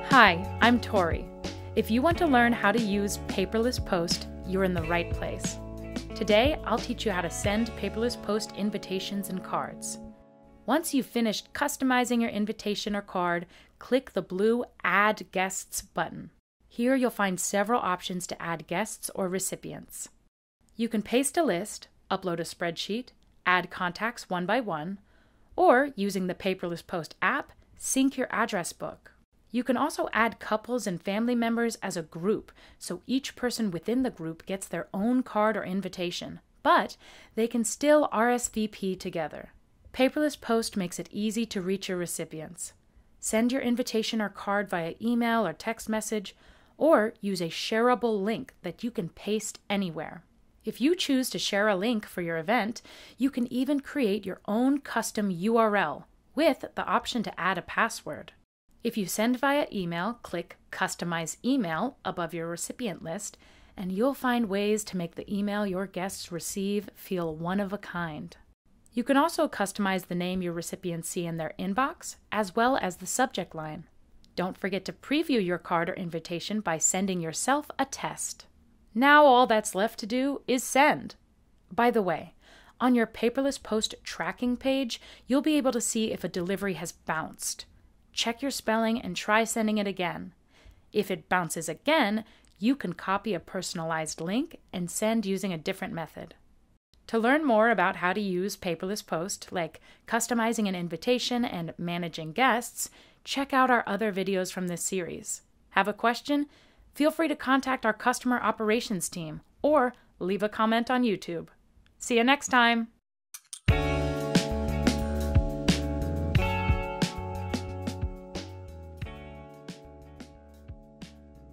Hi, I'm Tori. If you want to learn how to use Paperless Post, you're in the right place. Today, I'll teach you how to send Paperless Post invitations and cards. Once you've finished customizing your invitation or card, click the blue Add Guests button. Here you'll find several options to add guests or recipients. You can paste a list, upload a spreadsheet, add contacts one by one, or using the Paperless Post app, sync your address book. You can also add couples and family members as a group, so each person within the group gets their own card or invitation, but they can still RSVP together. Paperless Post makes it easy to reach your recipients. Send your invitation or card via email or text message, or use a shareable link that you can paste anywhere. If you choose to share a link for your event, you can even create your own custom URL with the option to add a password. If you send via email, click Customize Email above your recipient list, and you'll find ways to make the email your guests receive feel one of a kind. You can also customize the name your recipients see in their inbox, as well as the subject line. Don't forget to preview your card or invitation by sending yourself a test. Now all that's left to do is send. By the way, on your Paperless Post tracking page, you'll be able to see if a delivery has bounced. Check your spelling and try sending it again. If it bounces again, you can copy a personalized link and send using a different method. To learn more about how to use Paperless Post, like customizing an invitation and managing guests, check out our other videos from this series. Have a question? Feel free to contact our customer operations team or leave a comment on YouTube. See you next time!